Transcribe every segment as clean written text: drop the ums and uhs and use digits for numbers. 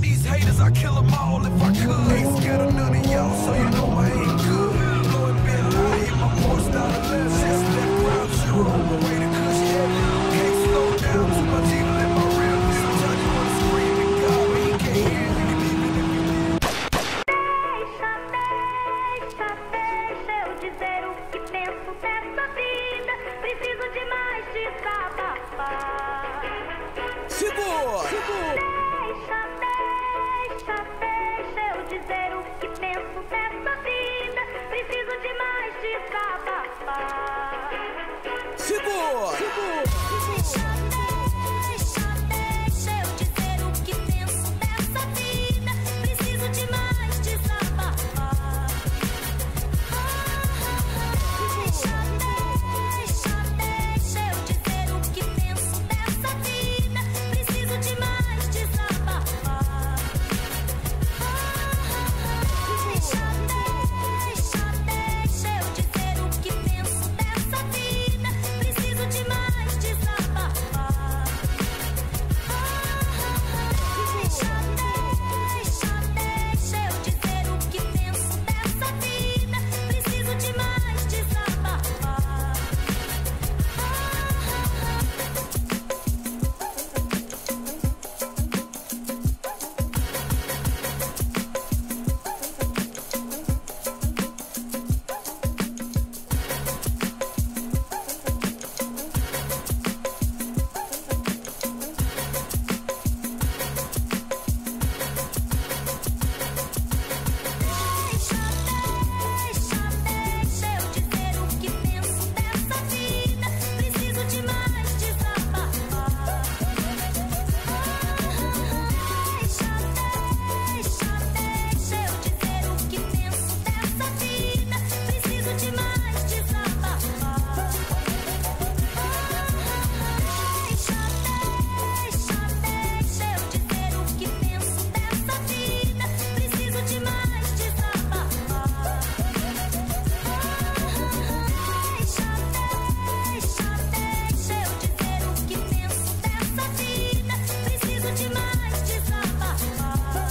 these haters, I kill them all if I could. Ain't scared of none of y'all, so you know I ain't good. Blowing been loud, hit my force down the left. Just left ground zero on my way to Kush. Can't slow down, too much evil in my real. Sometimes you wanna scream at God, but he can't hear me. Deixa eu dizer o que penso dessa vida. Preciso de mais desabafar. Segura! Deixa eu dizer o que penso dessa vida. Preciso de mais desabafar. Segura! Deixa eu dizer o que penso dessa vida. Preciso de mais desabafar. Deixa eu dizer o que penso dessa vida. Preciso de mais desabafar. Deixa eu dizer o que penso dessa vida. Preciso de mais desabafar. Deixa eu dizer o que penso dessa vida. Preciso de mais desabafar. Deixa eu dizer o que penso dessa vida. Preciso de mais desabafar. Deixa eu dizer o que penso dessa vida. Preciso de mais desabafar. Deixa eu dizer o que penso dessa vida. Preciso de mais desabafar. Deixa eu dizer o que penso dessa vida. Preciso de mais desabafar.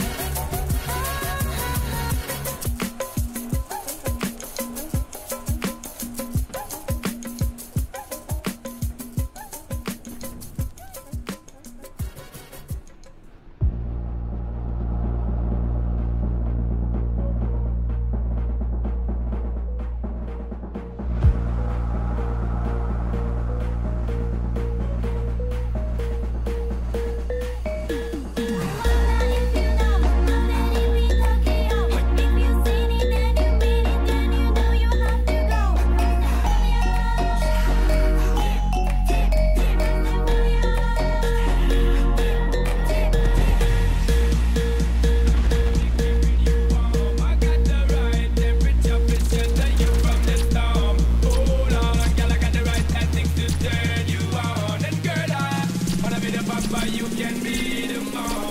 You can be the mom.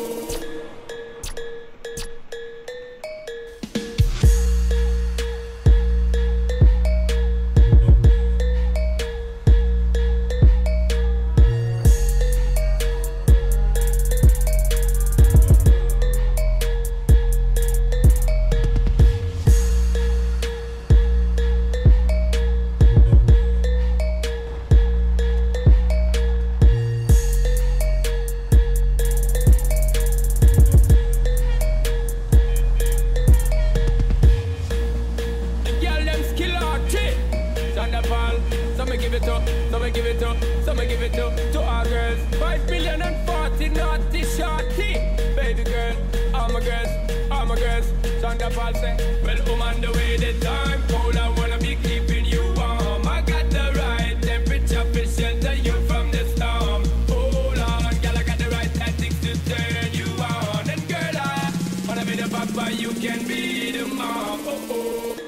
To our girls, 5 million and 40 naughty shorty. Baby girl, all my girls, Thunderball say, well, on the way the time cold, I wanna be keeping you warm. I got the right temperature for shelter you from the storm. Hold on, girl, I got the right tactics to turn you on. And girl, I wanna be the papa, you can be the mom. Oh, oh.